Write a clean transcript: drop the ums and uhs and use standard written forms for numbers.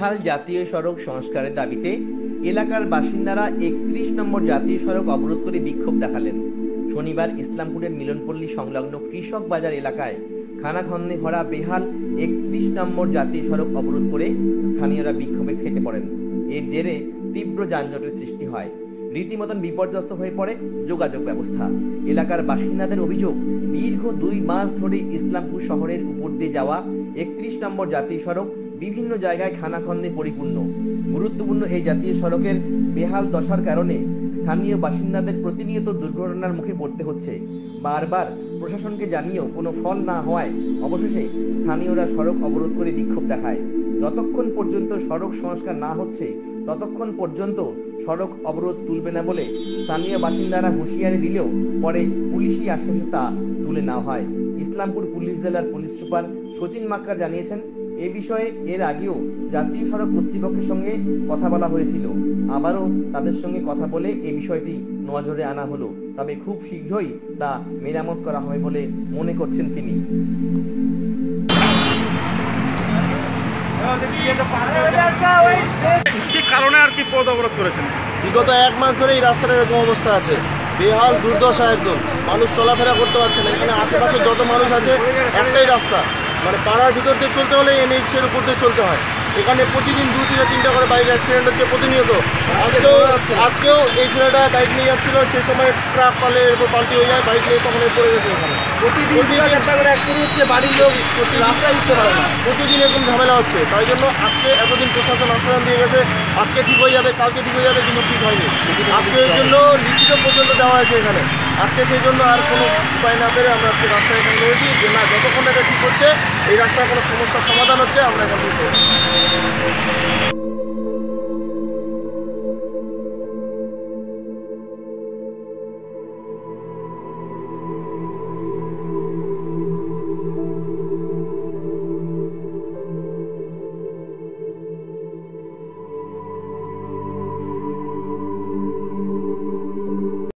বেহাল জাতীয় সড়ক সংস্কারের দাবিতে এলাকার বাসিন্দারা ৩১ নম্বর জাতীয় সড়ক অবরোধ করে বিক্ষোভ দেখালেন। শনিবার ইসলামপুরের মিলনপল্লী সংলগ্ন কৃষক বাজার এলাকায় খানাখন্দে ভরা বেহাল ৩১ নম্বর জাতীয় সড়ক অবরোধ করে স্থানীয়রা বিক্ষোভে ফেটে পড়েন। এর জেরে তীব্র যানজটের সৃষ্টি হয়। রীতিমতন বিপর্যস্ত হয়ে পড়ে যোগাযোগ ব্যবস্থা। এলাকার বাসিন্দাদের অভিযোগ, দীর্ঘ ২ মাস ধরে ইসলামপুর শহরের উপর দিয়ে যাওয়া ৩১ নম্বর জাতীয় সড়ক বিভিন্ন জায়গায় খানাখন্দে পরিপূর্ণ। গুরুত্বপূর্ণ এই জাতীয় সড়কের বেহাল দশার কারণে স্থানীয় বাসিন্দাদের প্রতিনিয়ত দুর্ঘটনার মুখে পড়তে হচ্ছে। বারবার প্রশাসনকে জানিয়েও কোনো ফল না হওয়ায় অবশেষে স্থানীয়রা সড়ক অবরোধ করে বিক্ষোভ দেখায়। যতক্ষণ পর্যন্ত সড়ক সংস্কার না হচ্ছে ততক্ষণ পর্যন্ত সড়ক অবরোধ তুলবে না বলে স্থানীয় বাসিন্দারা হুঁশিয়ারি দিলেও পরে পুলিশি আশ্বাসে তা তুলে নেওয়া হয়। ইসলামপুর পুলিশ জেলার পুলিশ সুপার সচিন মাক্কার জানিয়েছেন, এ বিষয়ে এর আগেও জাতীয় সড়ক কর্তৃপক্ষের সঙ্গে কথা বলা হয়েছিল। আবারও তাদের সঙ্গে কথা বলে এই বিষয়টি নজরে আনা হলো। তবে খুব শীঘ্রই তা মেরামত করা হবে বলে মনে করছেন তিনি। কি কারণে আর কি পথ অবরোধ করেছেন? বিগত 1 মাস ধরে এই রাস্তার এরকম অবস্থা আছে, বেহাল দুর্দশা, একদম মানুষ চলাফেরা করতে পারছে না। এখানে আশেপাশে যত মানুষ আছে একটাই রাস্তা, মানে পাড়ার ভিতর দিয়ে চলতে হলে NH-এর উপর দিয়ে চলতে হয়। এখানে প্রতিদিন 2 থেকে 3টা করে বাইক অ্যাক্সিডেন্ট হচ্ছে প্রতিনিয়ত। আজকেও এই ছেলেটা বাইক নিয়ে যাচ্ছিল, সেই সময় ট্রাক পালে এরপর পাল্টি হয়ে যায়, বাইক নিয়ে তখন পড়ে গেছে। এখানে প্রতিদিন একটা করে অ্যাক্সিডেন্ট হচ্ছে, বাড়ির লোক রাস্তায় উঠতে পারে না, প্রতিদিন এরকম ঝামেলা হচ্ছে। তাই জন্য আজকে এতদিন প্রশাসন আশ্বাস দিয়ে গেছে আজকে ঠিক হয়ে যাবে, কালকে ঠিক হয়ে যাবে, কিন্তু ঠিক হয়নি। আজকে এই জন্য লিখিত পর্যন্ত দেওয়া হয়েছে এখানে। আজকে সেই জন্য আর কোনো উপায় না পেরে আমরা আজকে রাস্তায় এখানে রয়েছি যে না, যতক্ষণ এটা ঠিক হচ্ছে, এই রাস্তায় কোনো সমস্যার সমাধান হচ্ছে, আমরা এখান থেকে